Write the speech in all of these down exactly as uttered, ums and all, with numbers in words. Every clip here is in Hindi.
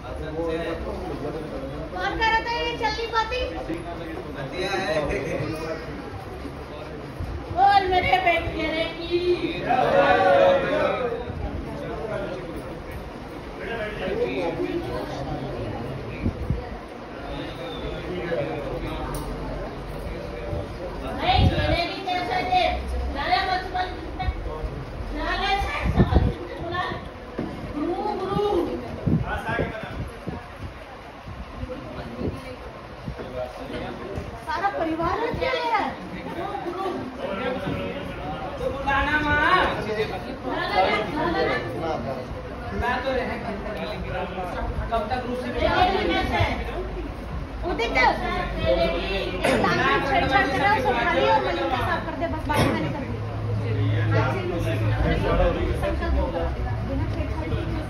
कौन कर रहा था ये चलनी पाती? बोल मेरे बेटे की सारा परिवार है तो बुलाना माँ कब तक रूसी में उदित छेड़छाड़ कर रहा है खाली और मलिन का साफ कर दे बस बाकी मैंने कर दी संकल्प होगा बिना छेड़छाड़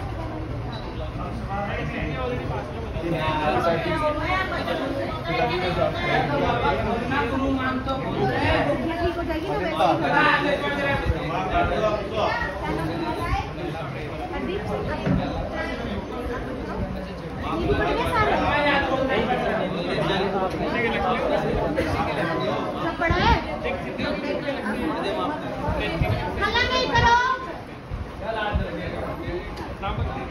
गुरु मान तो ठीक हो जाएगी सब पड़ा है हल्ला नहीं करो।